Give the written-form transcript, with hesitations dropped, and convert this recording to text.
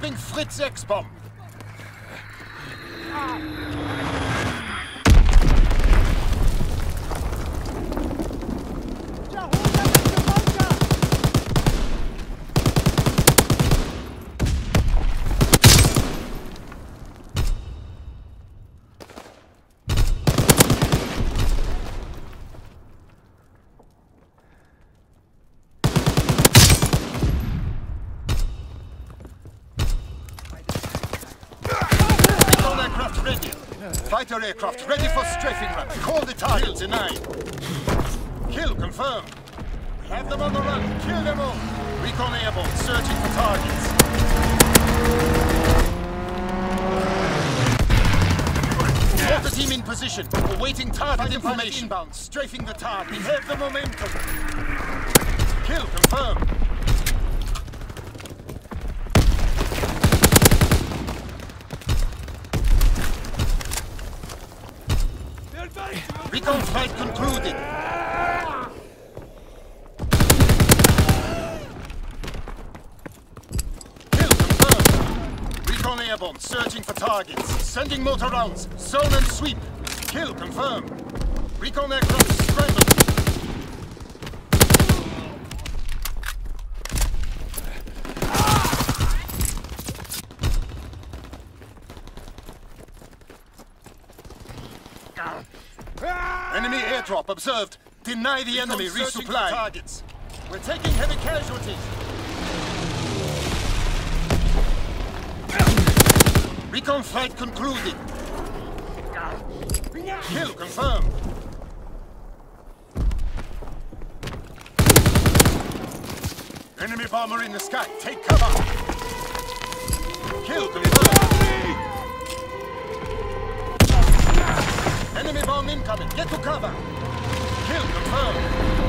Dropping Fritz X-bomb. Fighter aircraft ready for strafing run. Call the target. Kill denied. Kill confirmed. Have them on the run. Kill them all. Recon airborne searching for targets. Water team in position. Awaiting target information. Inbound. Strafing the target. We have the momentum. Kill confirmed. Recon flight concluded. Kill confirmed. Recon airborne, searching for targets. Sending motor rounds. Zone and sweep. Kill confirmed. Recon aircraft scrambled. Enemy airdrop observed. Deny the enemy resupply. Targets. We're taking heavy casualties. Recon flight concluded. Kill confirmed. Enemy bomber in the sky. Take cover. Kill confirmed. Enemy bomb incoming. Get to cover. Kill confirmed.